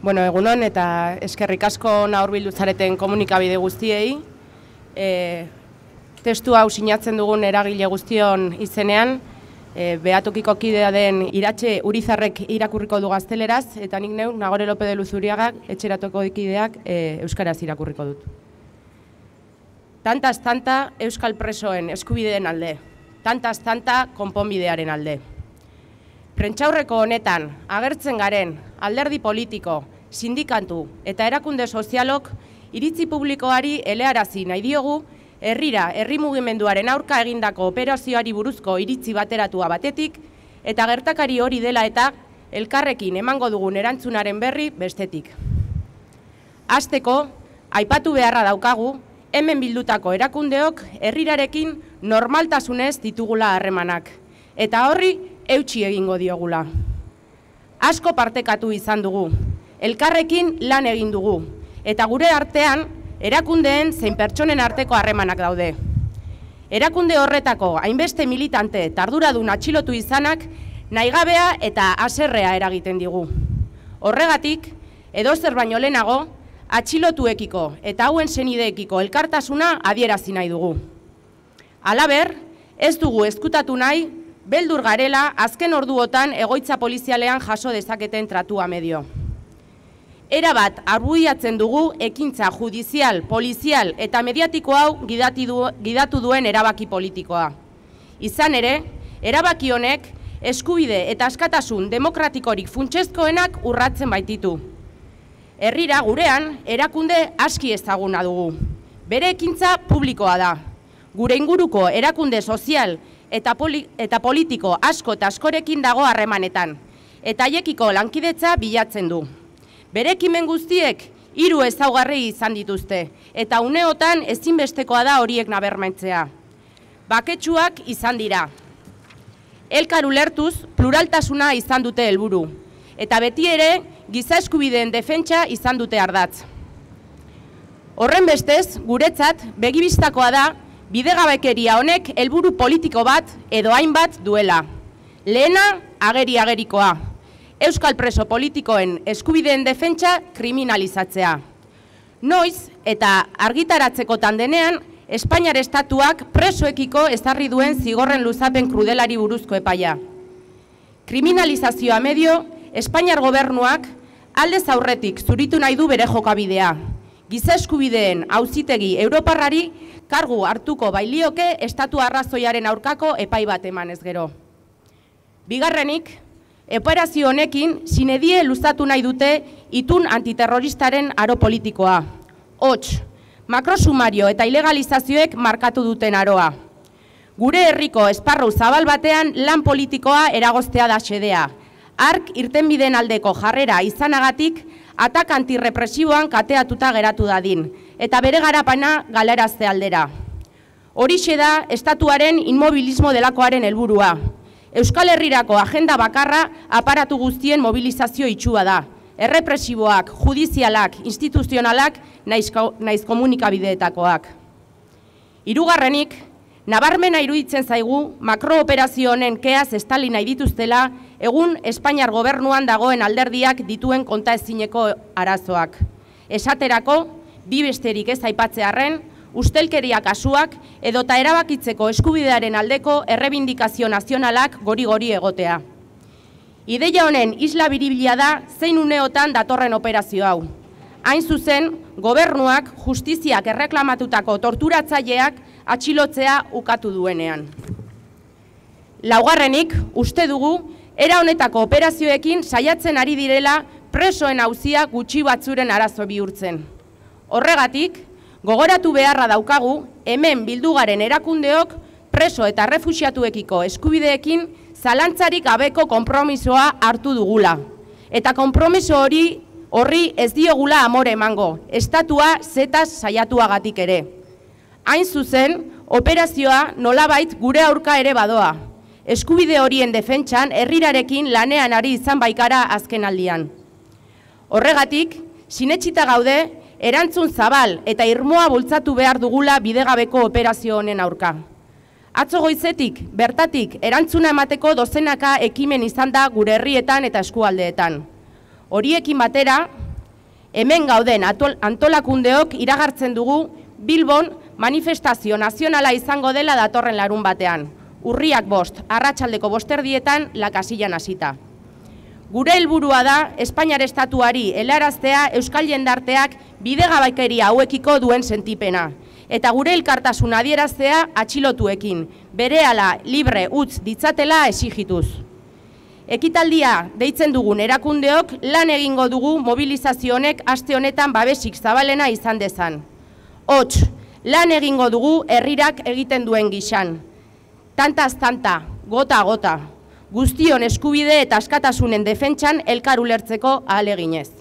Bueno, egunon eta eskerrik asko naurbildu zareten komunikabide guztiei. Testu hau sinatzen dugun eragile guztion izenean, behatokiko kidea den Iratxe Urizarrek irakurriko du gazteleraz, eta nik neu, Nagore Lope de Luzuriagak, etxeratoko kideak euskaraz irakurriko dut. Tantaz tanta euskal presoen eskubideen alde, tantaz tanta konponbidearen alde. Prentsaurreko honetan agertzen garen alderdi politiko, sindikatu eta erakunde sozialok iritzi publikoari elearazi nahi diogu herri mugimenduaren aurka egindako operazioari buruzko iritzi bateratua batetik eta gertakari hori dela eta elkarrekin emango dugun erantzunaren berri bestetik. Hasteko, aipatu beharra daukagu, hemen bildutako erakundeok herrirarekin normaltasunez ditugula harremanak, eta horri eutsi egingo diogula. Asko partekatu izan dugu, elkarrekin lan egin dugu, eta gure artean erakundeen zein pertsonen arteko harremanak daude. Erakunde horretako hainbeste militante tarduradun atxilotu izanak nahigabea eta haserrea eragiten digu. Horregatik, edozer baino lehenago, atxilotuekiko eta hauen senideekiko elkartasuna adierazi nahi dugu. Halaber, ez dugu ezkutatu nahi, beldur garela azken orduotan egoitza polizialean jaso dezaketen tratua medio. Erabat arbuiatzen dugu ekintza judizial, polizial eta mediatiko hau gidatu duen erabaki politikoa. Izan ere, erabaki honek eskubide eta askatasun demokratikorik funtsezkoenak urratzen baititu. Herrira gurean erakunde aski ezaguna dugu. Bere ekintza publikoa da. Gure inguruko erakunde sozial eta politiko asko eta askorekin dago harremanetan, eta haiekiko lankidetza bilatzen du. Bere ekimen guztiek 3 ezaugarri izan dituzte, eta uneotan ezinbestekoa da horiek nabarmentzea. Baketsuak izan dira. Elkar ulertuz, pluraltasuna izan dute helburu, eta beti ere giza eskubideen defentsa izan dute ardatz. Horren bestez, guretzat, begibistakoa da, bidegabekeria honek helburu politiko bat edo hainbat duela. Lehena, ageri-agerikoa. Euskal preso politikoen eskubideen defentsa kriminalizatzea. Noiz eta argitaratzekotan denean, Espainiar estatuak presoekiko ezarri duen zigorren luzapen krudelari buruzko epaia. Kriminalizazioa medio, Espainiar gobernuak aldez aurretik zuritu nahi du bere jokabidea. Giza eskubideen auzitegi Europarrari kargu hartuko bailioke estatu arrazoiaren aurkako epai bat emanez gero. Bigarrenik, operazio honekin sinedie luzatu nahi dute itun antiterroristaren aro politikoa. Hots, makrosumario eta ilegalizazioek markatu duten aroa. Gure herriko esparru zabal batean lan politikoa eragoztea da xedea. Ark irtenbideen aldeko jarrera izanagatik atak antirrepresiboan kateatuta geratu dadin, eta bere garapena galarazte aldera. Horixe da estatuaren inmobilismo delakoaren helburua. Euskal Herrirako agenda bakarra aparatu guztien mobilizazio itxua da. Errepresiboak, judizialak, instituzionalak, naiz komunikabideetakoak. Hirugarrenik, nabarmena iruditzen zaigu makrooperazio honen keaz estali nahi dituztela egun Espainiar gobernuan dagoen alderdiak dituen kontaezineko arazoak. Esaterako, bi besterik ez aipatzearren, ustelkeria kasuak edota erabakitzeko eskubidearen aldeko errebindikazio nazionalak gori-gori egotea. Ideia honen isla biribila da zein uneotan datorren operazio hau. Hain zuzen, gobernuak justiziak erreklamatutako torturatzaileak atxilotzea ukatu duenean. Laugarrenik, uste dugu, era honetako operazioekin saiatzen ari direla presoen auzia gutxi batzuren arazo bihurtzen. Horregatik, gogoratu beharra daukagu, hemen bildugaren erakundeok preso eta refuxiatuekiko eskubideekin zalantzarik gabeko konpromisoa hartu dugula. Eta konpromiso horri ez diogula amore emango, estatua zetaz saiatuagatik ere. Hain zuzen, operazioa nolabait gure aurka ere badoa. Eskubide horien defentsan herrirarekin lanean ari izan baikara azken aldian. Horregatik, sinetsita gaude, erantzun zabal eta irmoa bultzatu behar dugula bidegabeko operazio honen aurka. Atzo goizetik, bertatik, erantzuna emateko dozenaka ekimen izan da gure herrietan eta eskualdeetan. Horiekin batera, Hemen gauden antolakundeok iragartzen dugu Bilbon manifestazio nazionala izango dela datorren larun batean. Urriak 5, arratsaldeko 5:00 La Casillan hasita. Gure helburua da Espainiar estatuari helaraztea euskal jendarteak bidegabekeria hauekiko duen sentipena. Eta gure elkartasuna adieraztea atxilotuekin, berehala libre utz ditzatela exigituz. Ekitaldia deitzen dugun erakundeok lan egingo dugu mobilizazio honek aste honetan babesik zabalena izan dezan. Hots, lan egingo dugu herrirak egiten duen gixan. Tantaz tanta, gota gota, guztion eskubide eta askatasunen defentsan elkar ulertzeko ahaleginez.